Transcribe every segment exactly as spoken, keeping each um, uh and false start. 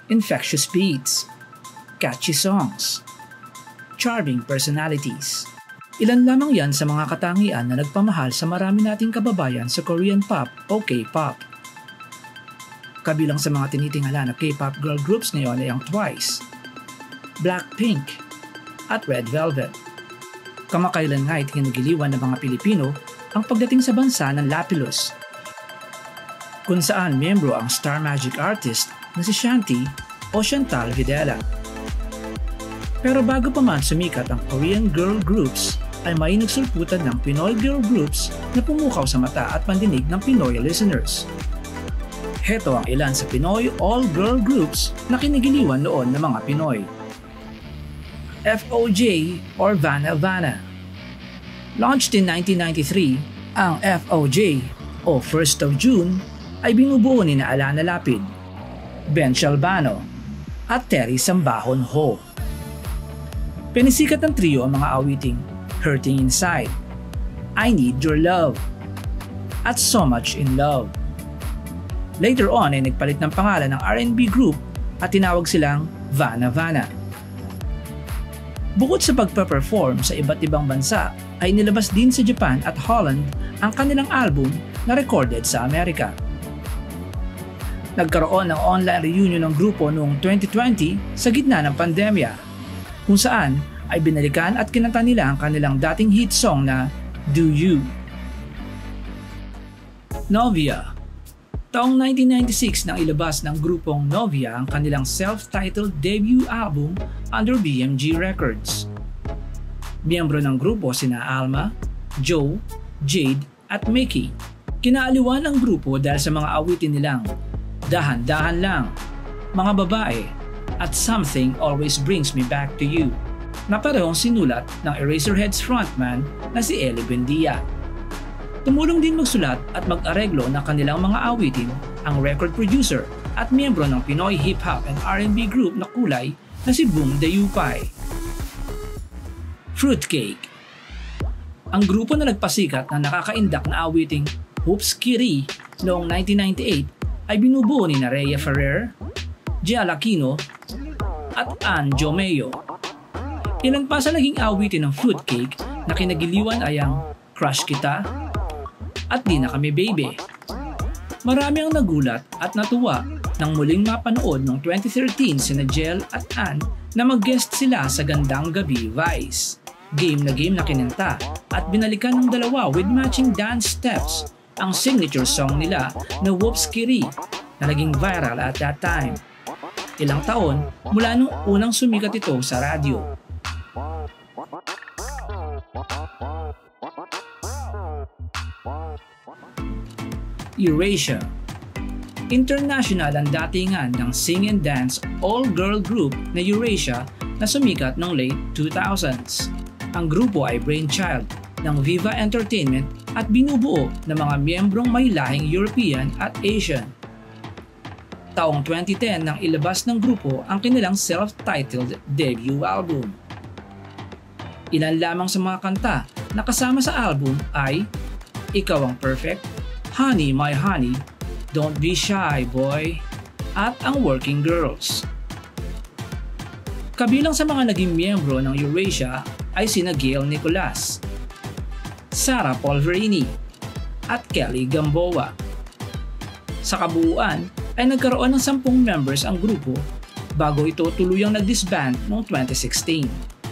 infectious beats, catchy songs, charming personalities. Ilan lamang yan sa mga katangian na nagpamahal sa marami nating kababayan sa Korean pop o K-pop. Kabilang sa mga tinitingala na K-pop girl groups ngayon ay ang Twice, Blackpink, at Red Velvet. Kamakailan nga ay tinagiliwan ng mga Pilipino ang pagdating sa bansa ng Lapillus, kung saan miyembro ang Star Magic artist na si Shanti o Chantal Videla. Pero bago pa man sumikat ang Korean girl groups, ay may nagsulputan ng Pinoy girl groups na pumukaw sa mata at pandinig ng Pinoy listeners. Heto ang ilan sa Pinoy all-girl groups na kinigiliwan noon ng mga Pinoy. F O J or Vanna Vanna. Launched in nineteen ninety-three, ang F O J o First of June ay binubuo ni na Alana Lapid, Ben Shalbano at Terry Sambahon Ho. Pinisikat ng trio ang mga awiting Hurting Inside, I Need Your Love, at So Much in Love. Later on ay nagpalit ng pangalan ng R and B group at tinawag silang Vanna Vanna. Bukod sa pagpa-perform sa iba't ibang bansa, ay nilabas din sa Japan at Holland ang kanilang album na recorded sa Amerika. Nagkaroon ng online reunion ng grupo noong twenty twenty sa gitna ng pandemya, kung saan ay binalikan at kinanta nila ang kanilang dating hit song na Do You. Novia. Taong nineteen ninety-six nang ilabas ng grupong Novia ang kanilang self-titled debut album under B M G Records. Miyembro ng grupo sina Alma, Joe, Jade at Mickey. Kinaaliwan ang grupo dahil sa mga awitin nilang Dahan-Dahan Lang, Mga Babae at Something Always Brings Me Back to You, na parehong sinulat ng Eraserheads frontman na si Ellie Buendia. Tumulong din magsulat at mag-areglo ng kanilang mga awitin ang record producer at miyembro ng Pinoy hip-hop and R and B group na Kulay na si Boom Dayupay. Fruitcake. Ang grupo na nagpasikat na nakakaindak na awiting Hoops Kiri noong nineteen ninety-eight ay binubuo ni na Rhea Ferrer, Gia Aquino at Ann Jomeo. Ilan pa sa naging awitin ng Fruitcake na kinagiliwan ay ang Crush Kita at Di Na Kami Baby. Marami ang nagulat at natuwa nang muling mapanood noong twenty thirteen sina Jel at Ann na mag-guest sila sa Gandang Gabi Vice. Game na game na kinanta at binalikan ng dalawa with matching dance steps ang signature song nila na Whoops Kiri na naging viral at that time. Ilang taon mula nung unang sumikat ito sa radyo. Eurasia. International ang datingan ng sing and dance all-girl group na Eurasia na sumikat noong late two thousands. Ang grupo ay brainchild ng Viva Entertainment at binubuo ng mga miyembrong may lahing European at Asian. Taong twenty ten nang ilabas ng grupo ang kanilang self-titled debut album. Ilan lamang sa mga kanta na kasama sa album ay Ikaw Ang Perfect, Honey My Honey, Don't Be Shy Boy, at ang Working Girls. Kabilang sa mga naging miyembro ng Eurasia ay sina Gail Nicolas, Sarah Polverini, at Kelly Gamboa. Sa kabuuan ay nagkaroon ng sampung members ang grupo bago ito tuluyang nag-disband noong twenty sixteen.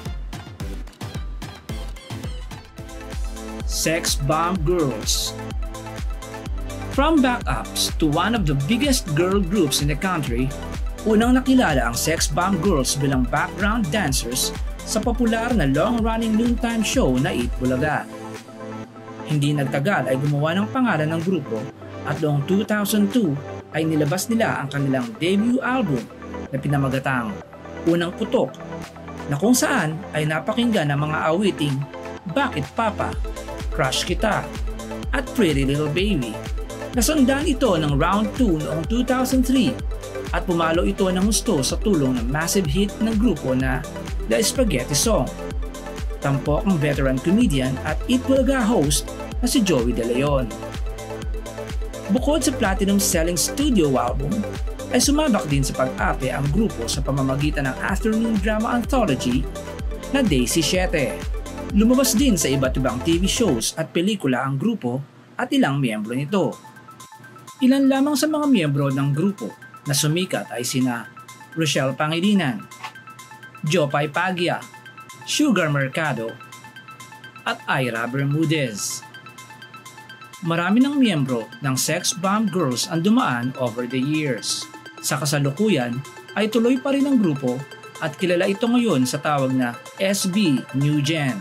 Sex Bomb Girls. From backups to one of the biggest girl groups in the country, unang nakilala ang Sex Bomb Girls bilang background dancers sa popular na long-running noontime show na Eat Bulaga. Hindi nagtagal ay gumawa ng pangalan ng grupo at noong two thousand two ay nilabas nila ang kanilang debut album na pinamagatang Unang Putok, na kung saan ay napakinggan ng mga awiting Bakit Papa, Crush Kita, at Pretty Little Baby. Nasundan ito ng round two noong two thousand three at pumalo ito ng husto sa tulong ng massive hit ng grupo na The Spaghetti Song. Tampok ang veteran comedian at Eat Bulaga host na si Joey De Leon. Bukod sa platinum selling studio album, ay sumabak din sa pag-ape ang grupo sa pamamagitan ng afternoon drama anthology na Daisy Siete. Lumabas din sa iba't ibang T V shows at pelikula ang grupo at ilang miyembro nito. Ilan lamang sa mga miyembro ng grupo na sumikat ay sina Rochelle Pangilinan, Jopay Paggia, Sugar Mercado, at Ira Bermudez. Marami ng miyembro ng Sex Bomb Girls ang dumaan over the years. Sa kasalukuyan ay tuloy pa rin ang grupo at kilala ito ngayon sa tawag na S B New Gen.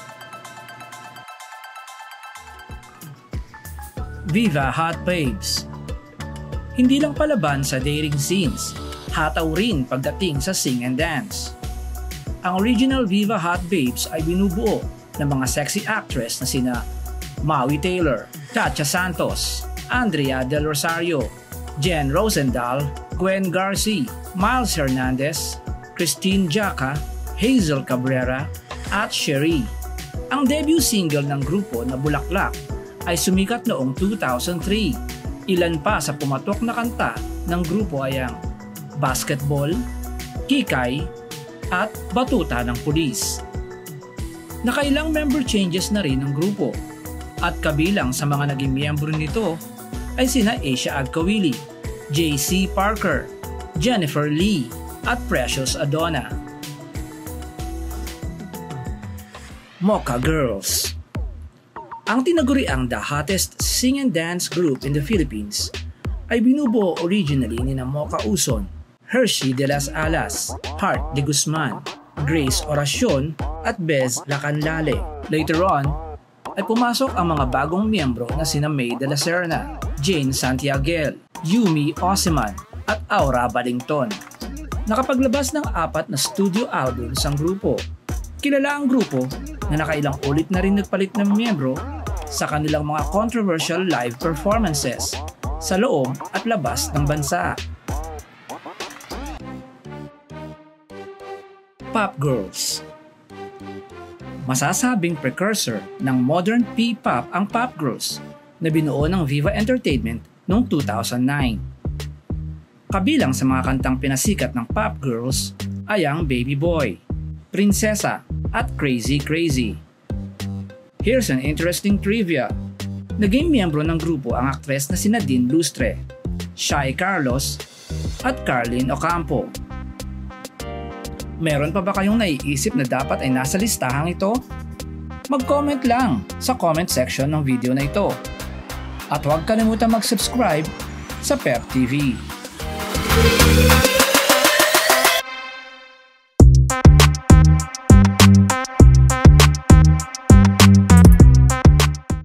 Viva Hot Babes. Hindi lang palaban sa dating scenes, hataw rin pagdating sa sing and dance. Ang original Viva Hot Babes ay binubuo ng mga sexy actress na sina Maui Taylor, Katya Santos, Andrea Del Rosario, Jen Rosendahl, Gwen Garcia, Miles Hernandez, Christine Jaca, Hazel Cabrera, at Cherie. Ang debut single ng grupo na Bulaklak ay sumikat noong two thousand three. Ilan pa sa pumatok na kanta ng grupo ay ang Basketball, Kikay, at Batuta ng Pulis. Nakailang member changes na rin ng grupo at kabilang sa mga naging miyembro nito ay sina Asia Agkawili, J C Parker, Jennifer Lee, at Precious Adona. Mocha Girls. Ang tinaguriang the hottest sing and dance group in the Philippines ay binubuo originally ni na Mocha Uson, Hershey de las Alas, Heart de Guzman, Grace Oracion, at Bez Lacanlale. Later on, ay pumasok ang mga bagong miyembro na sina May de la Serna, Jane Santiaguel, Yumi Osiman, at Aura Balington. Nakapaglabas ng apat na studio albums ang grupo. Kilala ang grupo na nakailang ulit na rin nagpalit ng miyembro sa kanilang mga controversial live performances sa loob at labas ng bansa. Pop Girls. Masasabing precursor ng modern P-pop ang Pop Girls na binuo ng Viva Entertainment noong two thousand nine. Kabilang sa mga kantang pinasikat ng Pop Girls ay ang Baby Boy, Prinsesa, at Crazy Crazy. Here's an interesting trivia. Naging miyembro ng grupo ang aktres na sina Dean Lustre, Shai Carlos, at Carlin Ocampo. Meron pa ba kayong naiisip na dapat ay nasa listahang ito? Mag-comment lang sa comment section ng video na ito. At huwag kalimutan mag-subscribe sa Pep T V.